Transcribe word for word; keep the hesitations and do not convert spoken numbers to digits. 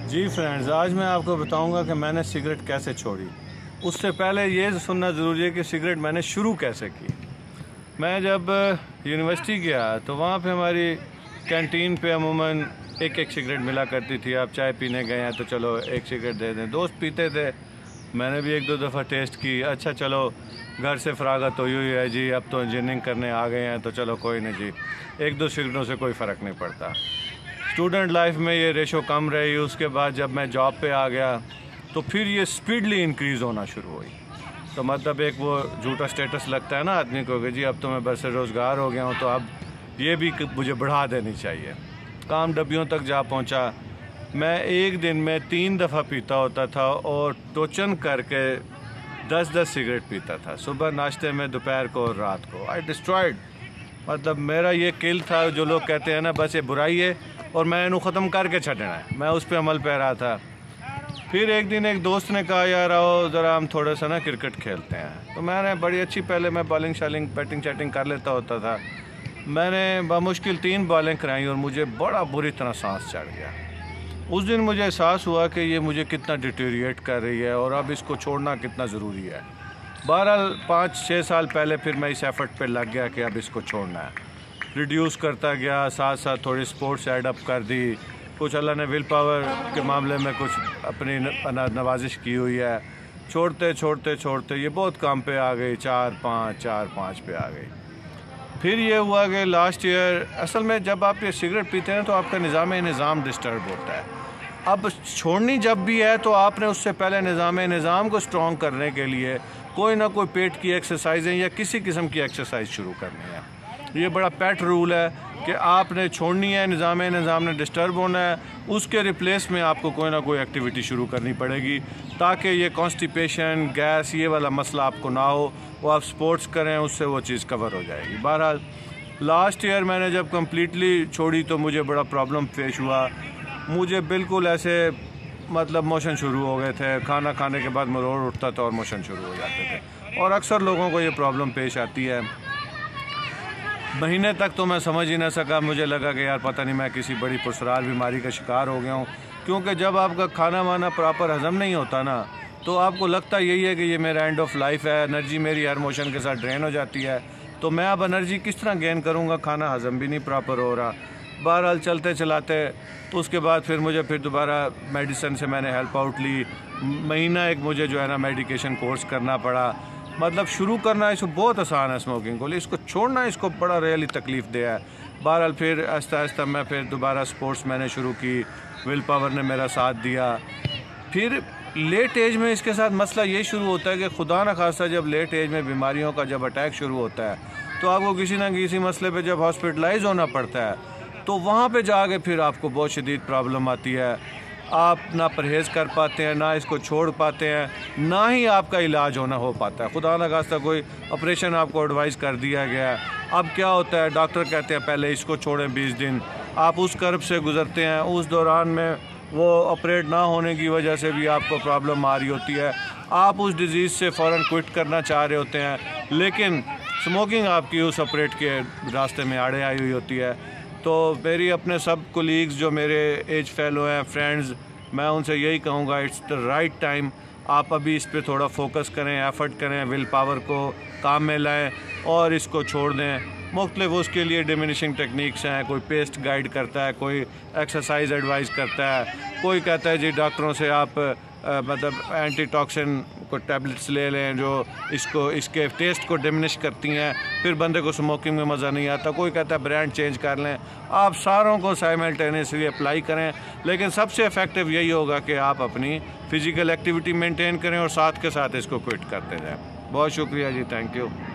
जी friends, आज मैं आपको बताऊंगा कि मैंने सिगरेट कैसे छोड़ी। उससे पहले ये सुनना ज़रूरी है कि सिगरेट मैंने शुरू कैसे की। मैं जब यूनिवर्सिटी गया तो वहाँ पे हमारी कैंटीन पे अमूमन एक एक सिगरेट मिला करती थी। आप चाय पीने गए हैं तो चलो एक सिगरेट दे दें। दोस्त पीते थे, मैंने भी एक दो दफ़ा टेस्ट की। अच्छा चलो घर से फरागत हुई हुई है जी, अब तो इंजीनियरिंग करने आ गए हैं तो चलो कोई नहीं जी, एक दो सिगरेटों से कोई फ़र्क नहीं पड़ता। स्टूडेंट लाइफ में ये रेशो कम रही। उसके बाद जब मैं जॉब पे आ गया तो फिर ये स्पीडली इंक्रीज़ होना शुरू हुई। तो मतलब एक वो झूठा स्टेटस लगता है ना आदमी को कि जी अब तो मैं बरसे रोज़गार हो गया हूँ, तो अब ये भी मुझे बढ़ा देनी चाहिए। काम डब्बियों तक जा पहुँचा। मैं एक दिन में तीन दफ़ा पीता होता था और टोचन करके दस दस सिगरेट पीता था, सुबह नाश्ते में, दोपहर को और रात को। आई डिस्ट्रॉयड, मतलब मेरा ये किल था। जो लोग कहते हैं ना बस ये बुराई है और मैं इन्हें ख़त्म करके छड़ना है, मैं उस पर अमल पे रहा था। फिर एक दिन एक दोस्त ने कहा यार आओ ज़रा हम थोड़ा सा ना क्रिकेट खेलते हैं। तो मैंने बड़ी अच्छी, पहले मैं बॉलिंग शालिंग बैटिंग शैटिंग कर लेता होता था। मैंने बामुश्किल तीन बॉलिंग कराई और मुझे बड़ा बुरी तरह सांस चढ़ गया। उस दिन मुझे एहसास हुआ कि ये मुझे कितना डिटेरिएट कर रही है और अब इसको छोड़ना कितना ज़रूरी है। बहरहाल पाँच छः साल पहले फिर मैं इस एफ़र्ट पे लग गया कि अब इसको छोड़ना है। रिड्यूस करता गया, साथ साथ थोड़ी स्पोर्ट्स एड अप कर दी। कुछ अल्लाह ने विल पावर के मामले में कुछ अपनी नवाजिश की हुई है। छोड़ते छोड़ते छोड़ते ये बहुत कम पे आ गई, चार पाँच चार पाँच पे आ गई। फिर ये हुआ कि लास्ट ईयर, असल में जब आप ये सिगरेट पीते हैं तो आपका निज़ाम निज़ाम डिस्टर्ब होता है। अब छोड़नी जब भी है तो आपने उससे पहले निज़ाम निज़ाम को स्ट्रॉन्ग करने के लिए कोई ना कोई पेट की एक्सरसाइजें या किसी किस्म की एक्सरसाइज शुरू करनी है। ये बड़ा पेट रूल है कि आपने छोड़नी है, निज़ाम निज़ाम ने डिस्टर्ब होना है, उसके रिप्लेस में आपको कोई ना कोई एक्टिविटी शुरू करनी पड़ेगी ताकि ये कॉन्स्टिपेशन, गैस, ये वाला मसला आपको ना हो। वो आप स्पोर्ट्स करें, उससे वो चीज़ कवर हो जाएगी। बहरहाल लास्ट ईयर मैंने जब कम्प्लीटली छोड़ी तो मुझे बड़ा प्रॉब्लम पेश हुआ। मुझे बिल्कुल ऐसे मतलब मोशन शुरू हो गए थे, खाना खाने के बाद मरोड़ उठता था और मोशन शुरू हो जाते थे। और अक्सर लोगों को ये प्रॉब्लम पेश आती है। महीने तक तो मैं समझ ही ना सका। मुझे लगा कि यार पता नहीं मैं किसी बड़ी पुरसरार बीमारी का शिकार हो गया हूँ, क्योंकि जब आपका खाना वाना प्रॉपर हज़म नहीं होता ना तो आपको लगता यही है कि ये मेरा एंड ऑफ लाइफ है। एनर्जी मेरी हर मोशन के साथ ड्रेन हो जाती है, तो मैं अब एनर्जी किस तरह गेन करूँगा, खाना हज़म भी नहीं प्रॉपर हो रहा। बहरहाल चलते चलाते उसके बाद फिर मुझे फिर दोबारा मेडिसिन से मैंने हेल्प आउट ली। महीना एक मुझे जो है ना मेडिकेशन कोर्स करना पड़ा। मतलब शुरू करना इसको बहुत आसान है स्मोकिंग को, इसको छोड़ना इसको बड़ा रियली तकलीफ़ दिया है। बहरहाल फिर आहिस्ता आहिस्ता मैं फिर दोबारा स्पोर्ट्स मैंने शुरू की, विल पावर ने मेरा साथ दिया। फिर लेट एज में इसके साथ मसला ये शुरू होता है कि खुदा न खास्ता जब लेट एज में बीमारियों का जब अटैक शुरू होता है तो आपको किसी ना किसी मसले पे जब हॉस्पिटलाइज होना पड़ता है तो वहाँ पे जाके फिर आपको बहुत शदीद प्रॉब्लम आती है। आप ना परहेज़ कर पाते हैं, ना इसको छोड़ पाते हैं, ना ही आपका इलाज होना हो पाता है। खुदा न खास्ता कोई ऑपरेशन आपको एडवाइस कर दिया गया है। अब क्या होता है, डॉक्टर कहते हैं पहले इसको छोड़ें बीस दिन। आप उस कर्ब से गुज़रते हैं, उस दौरान में वो ऑपरेट ना होने की वजह से भी आपको प्रॉब्लम आ रही होती है। आप उस डिज़ीज़ से फ़ौरन क्विट करना चाह रहे होते हैं, लेकिन स्मोकिंग आपकी उस ऑपरेट के रास्ते में आड़े आई हुई होती है। तो मेरी अपने सब कोलीग्स जो मेरे एज फेलो हैं, फ्रेंड्स, मैं उनसे यही कहूँगा इट्स द राइट टाइम। आप अभी इस पे थोड़ा फोकस करें, एफ़र्ट करें, विल पावर को काम में लाएं और इसको छोड़ दें। मुख्तलिफ उसके लिए डिमिनिशिंग टेक्निक्स हैं। कोई पेस्ट गाइड करता है, कोई एक्सरसाइज एडवाइस करता है, कोई कहता है जी डॉक्टरों से आप आ, मतलब एंटी टॉक्सिन को टैबलेट्स ले लें जो इसको इसके टेस्ट को डिमिनिश करती हैं, फिर बंदे को स्मोकिंग में मज़ा नहीं आता। कोई कहता है ब्रांड चेंज कर लें। आप सारों को साइमल्टेनियसली अप्लाई करें, लेकिन सबसे इफ़ेक्टिव यही होगा कि आप अपनी फ़िज़िकल एक्टिविटी मेंटेन करें और साथ के साथ इसको क्विट करते जाएं। बहुत शुक्रिया जी, थैंक यू।